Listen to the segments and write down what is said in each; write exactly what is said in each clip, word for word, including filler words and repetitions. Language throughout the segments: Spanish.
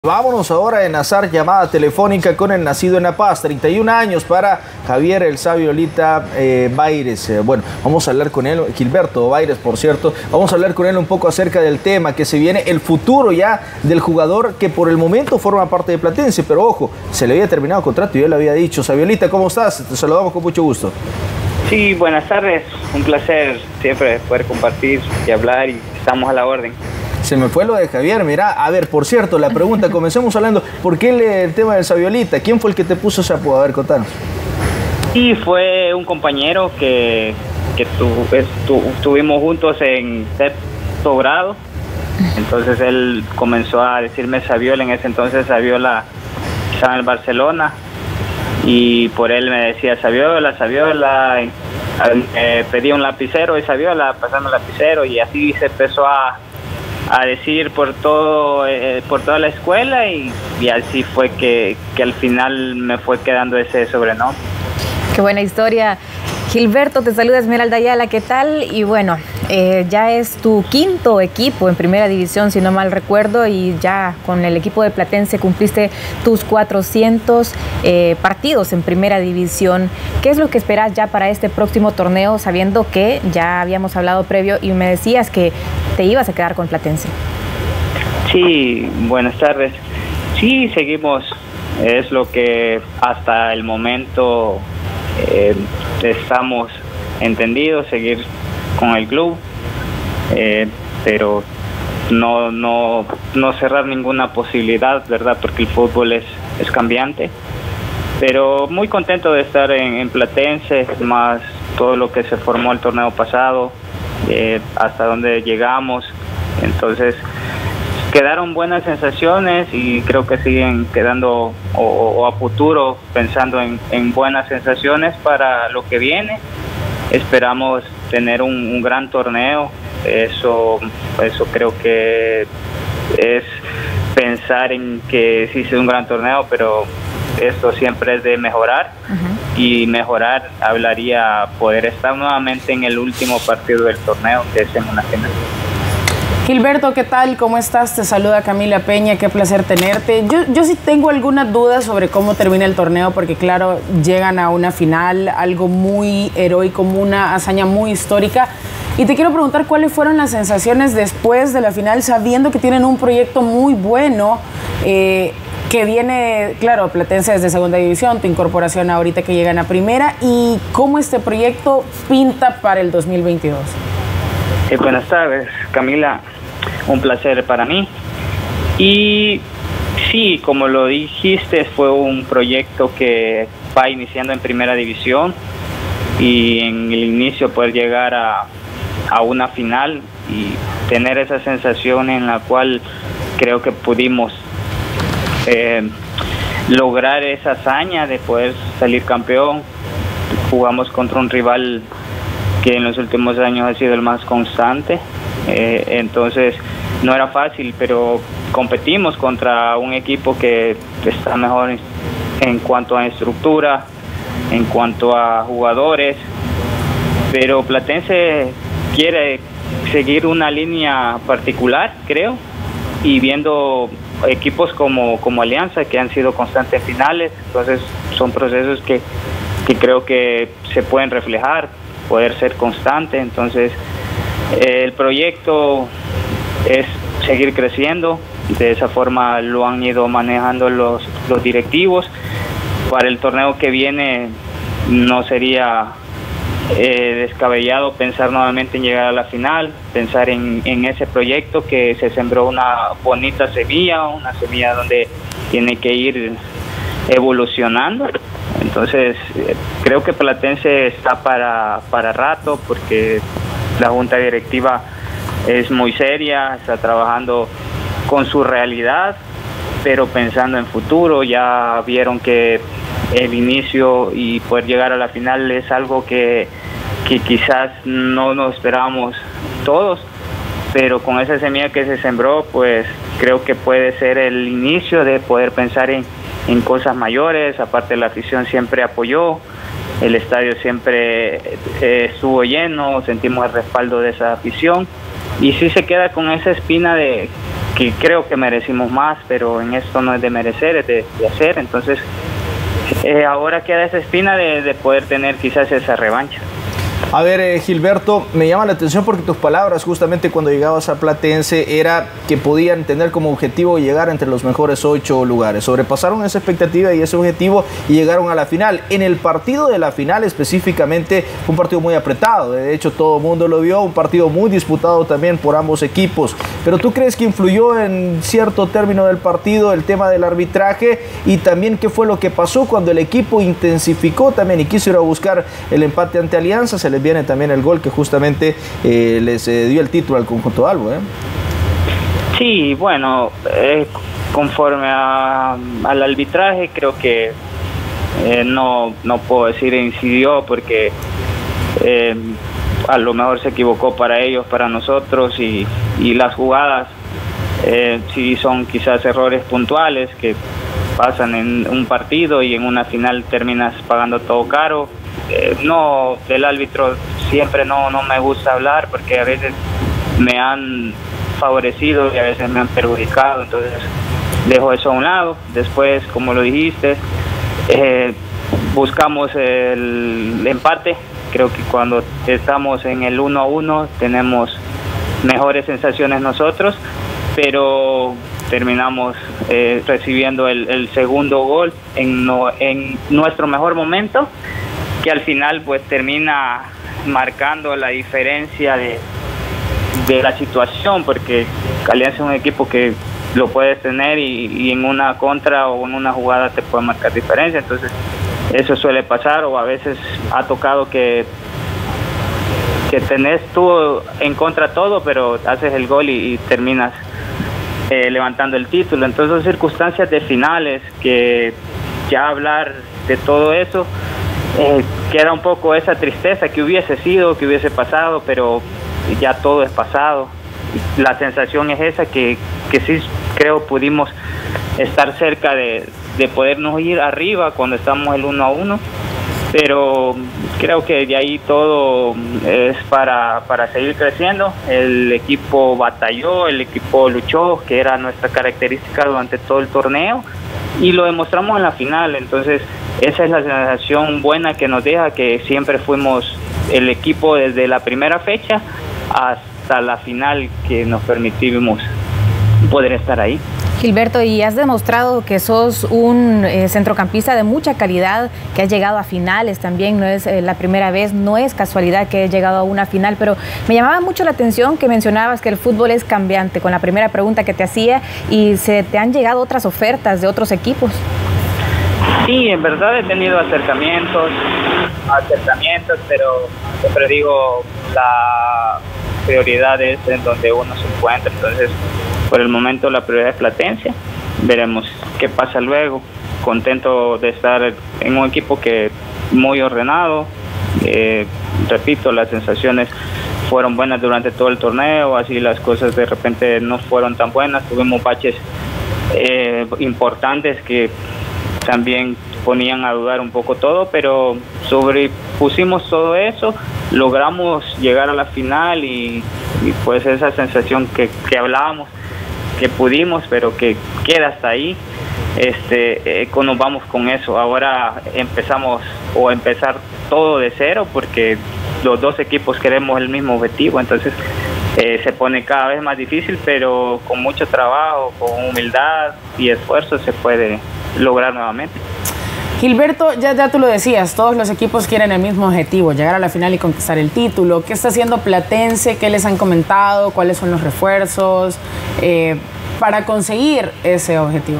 Vámonos ahora a enlazar llamada telefónica con el nacido en La Paz, treinta y un años para Javier El Sabiolita eh, Baires. Eh, bueno, vamos a hablar con él, Gilberto Baires, por cierto, vamos a hablar con él un poco acerca del tema que se viene, el futuro ya del jugador que por el momento forma parte de Platense, pero ojo, se le había terminado el contrato y él lo había dicho. Sabiolita, ¿cómo estás? Te saludamos con mucho gusto. Sí, buenas tardes, un placer siempre poder compartir y hablar y estamos a la orden. Se me fue lo de Javier, mira, a ver, por cierto, la pregunta, comencemos hablando, ¿por qué el, el tema del Sabiolita? ¿Quién fue el que te puso ese apodo? A ver, contanos. Sí, fue un compañero que, que tu, estu, estuvimos juntos en sexto grado, entonces él comenzó a decirme Saviola, en ese entonces Saviola estaba en el Barcelona, y por él me decía Saviola, Saviola, eh, pedía un lapicero y Saviola, pasando el lapicero, y así se empezó a... a decir por todo eh, por toda la escuela y, y así fue que, que al final me fue quedando ese sobrenombre. Qué buena historia. Gilberto, te saluda Esmeralda Ayala, ¿qué tal? Y bueno, eh, ya es tu quinto equipo en primera división, si no mal recuerdo, y ya con el equipo de Platense cumpliste tus cuatrocientos eh, partidos en primera división. ¿Qué es lo que esperas ya para este próximo torneo, sabiendo que ya habíamos hablado previo y me decías que te ibas a quedar con Platense? Sí, buenas tardes. Sí, seguimos, es lo que hasta el momento eh, estamos entendidos, seguir con el club, eh, pero no, no, no cerrar ninguna posibilidad, ¿verdad? Porque el fútbol es, es cambiante. Pero muy contento de estar en, en Platense, más todo lo que se formó el torneo pasado, eh, hasta donde llegamos. Entonces, quedaron buenas sensaciones y creo que siguen quedando o, o a futuro pensando en, en buenas sensaciones para lo que viene. Esperamos tener un, un gran torneo, eso, eso creo que es pensar en que sí es un gran torneo, pero esto siempre es de mejorar. Uh-huh. Y mejorar hablaría poder estar nuevamente en el último partido del torneo, que es en una final. Gilberto, ¿qué tal? ¿Cómo estás? Te saluda Camila Peña, qué placer tenerte. Yo, yo sí tengo algunas dudas sobre cómo termina el torneo, porque claro, llegan a una final, algo muy heroico, una hazaña muy histórica. Y te quiero preguntar cuáles fueron las sensaciones después de la final, sabiendo que tienen un proyecto muy bueno, eh, que viene, claro, Platense desde segunda división, tu incorporación ahorita que llegan a primera, y cómo este proyecto pinta para el dos mil veintidós. Eh, buenas tardes, Camila. Un placer para mí. Y sí, como lo dijiste, fue un proyecto que va iniciando en primera división y en el inicio poder llegar a, a una final y tener esa sensación en la cual creo que pudimos eh, lograr esa hazaña de poder salir campeón. Jugamos contra un rival que en los últimos años ha sido el más constante, eh, entonces no era fácil, pero competimos contra un equipo que está mejor en, en cuanto a estructura, en cuanto a jugadores, pero Platense quiere seguir una línea particular, creo, y viendo equipos como, como Alianza, que han sido constantes en finales, entonces son procesos que, que creo que se pueden reflejar, poder ser constante. Entonces eh, el proyecto es seguir creciendo, de esa forma lo han ido manejando los, los directivos. Para el torneo que viene no sería eh, descabellado pensar nuevamente en llegar a la final, pensar en, en ese proyecto que se sembró una bonita semilla, una semilla donde tiene que ir evolucionando. Entonces, eh, creo que Platense está para, para rato, porque la junta directiva es muy seria, está trabajando con su realidad, pero pensando en futuro. Ya vieron que el inicio y poder llegar a la final es algo que, que quizás no nos esperábamos todos, pero con esa semilla que se sembró, pues creo que puede ser el inicio de poder pensar en en cosas mayores. Aparte, la afición siempre apoyó, el estadio siempre eh, estuvo lleno, sentimos el respaldo de esa afición y sí se queda con esa espina de que creo que merecimos más, pero en esto no es de merecer, es de, de hacer. Entonces eh, ahora queda esa espina de, de poder tener quizás esa revancha. A ver, eh, Gilberto, me llama la atención porque tus palabras justamente cuando llegabas a Platense era que podían tener como objetivo llegar entre los mejores ocho lugares. Sobrepasaron esa expectativa y ese objetivo y llegaron a la final. En el partido de la final específicamente fue un partido muy apretado. De hecho, todo el mundo lo vio, un partido muy disputado también por ambos equipos. Pero ¿tú crees que influyó en cierto término del partido el tema del arbitraje? Y también, ¿qué fue lo que pasó cuando el equipo intensificó también y quiso ir a buscar el empate ante Alianza? Se les viene también el gol que justamente eh, les eh, dio el título al conjunto Albo, ¿eh? Sí, bueno, eh, conforme a, al arbitraje creo que eh, no, no puedo decir incidió porque eh, a lo mejor se equivocó para ellos, para nosotros, y, y las jugadas eh, sí son quizás errores puntuales que pasan en un partido y en una final terminas pagando todo caro. Eh, no, del árbitro siempre no, no me gusta hablar porque a veces me han favorecido y a veces me han perjudicado, entonces dejo eso a un lado. Después, como lo dijiste, eh, buscamos el empate. Creo que cuando estamos en el uno a uno tenemos mejores sensaciones nosotros, pero terminamos eh, recibiendo el, el segundo gol en, no, en nuestro mejor momento, que al final pues termina marcando la diferencia de, de la situación, porque Alianza es un equipo que lo puedes tener y, y en una contra o en una jugada te puede marcar diferencia. Entonces eso suele pasar, o a veces ha tocado que que tenés tú en contra todo, pero haces el gol y, y terminas eh, levantando el título. Entonces son circunstancias de finales que ya hablar de todo eso eh, queda un poco esa tristeza que hubiese sido, que hubiese pasado, pero ya todo es pasado. La sensación es esa, que, que sí creo pudimos estar cerca de, de podernos ir arriba cuando estamos el uno a uno, pero creo que de ahí todo es para, para seguir creciendo. El equipo batalló, el equipo luchó, que era nuestra característica durante todo el torneo, y lo demostramos en la final. Entonces esa es la sensación buena que nos deja, que siempre fuimos el equipo desde la primera fecha hasta la final, que nos permitimos poder estar ahí. Gilberto, y has demostrado que sos un eh, centrocampista de mucha calidad, que has llegado a finales también, no es eh, la primera vez, no es casualidad que has llegado a una final, pero me llamaba mucho la atención que mencionabas que el fútbol es cambiante, con la primera pregunta que te hacía, y se te han llegado otras ofertas de otros equipos. Sí, en verdad he tenido acercamientos, acercamientos, pero siempre digo, la prioridad es en donde uno se encuentra. Entonces, por el momento la prioridad es Platense, veremos qué pasa luego. Contento de estar en un equipo que muy ordenado, eh, repito, las sensaciones fueron buenas durante todo el torneo, así las cosas de repente no fueron tan buenas, tuvimos baches eh, importantes que también ponían a dudar un poco todo, pero sobrepusimos todo eso, logramos llegar a la final y, y pues esa sensación que, que hablábamos, que pudimos, pero que queda hasta ahí. Este, eh, nos vamos con eso. Ahora empezamos o empezar todo de cero, porque los dos equipos queremos el mismo objetivo, entonces eh, se pone cada vez más difícil, pero con mucho trabajo, con humildad y esfuerzo se puede lograr nuevamente. Gilberto, ya, ya tú lo decías, todos los equipos quieren el mismo objetivo, llegar a la final y conquistar el título. ¿Qué está haciendo Platense? ¿Qué les han comentado? ¿Cuáles son los refuerzos eh, para conseguir ese objetivo?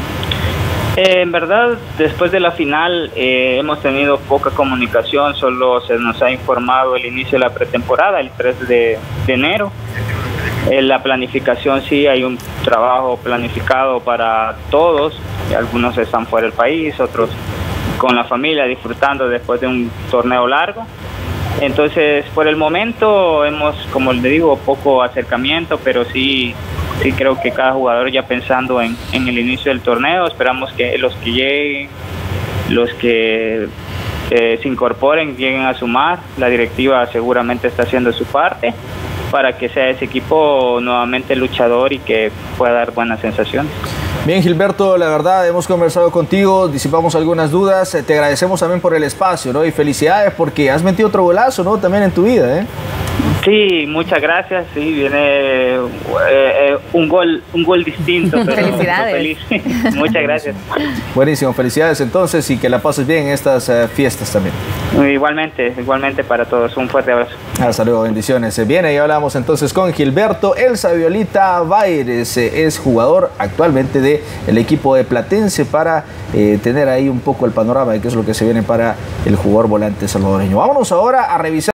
Eh, en verdad, después de la final eh, hemos tenido poca comunicación, solo se nos ha informado el inicio de la pretemporada, el tres de enero. En la planificación sí hay un trabajo planificado para todos, algunos están fuera del país, otros con la familia disfrutando después de un torneo largo. Entonces, por el momento hemos, como le digo, poco acercamiento, pero sí, sí creo que cada jugador ya pensando en, en el inicio del torneo. Esperamos que los que lleguen, los que eh, se incorporen, lleguen a sumar. La directiva seguramente está haciendo su parte para que sea ese equipo nuevamente luchador y que pueda dar buenas sensaciones. Bien, Gilberto, la verdad hemos conversado contigo, disipamos algunas dudas, te agradecemos también por el espacio, ¿no? Y felicidades porque has metido otro golazo, ¿no? También en tu vida, ¿eh? Sí, muchas gracias. Sí, viene eh, eh, un gol, un gol distinto. Pero felicidades. Feliz. Muchas gracias. Buenísimo, felicidades entonces y que la pases bien en estas uh, fiestas también. Igualmente, igualmente para todos. Un fuerte abrazo. Hasta luego, bendiciones. Bien, ahí hablamos entonces con Gilberto El Sabiolita Baires, es jugador actualmente de el equipo de Platense para eh, tener ahí un poco el panorama de qué es lo que se viene para el jugador volante salvadoreño. Vámonos ahora a revisar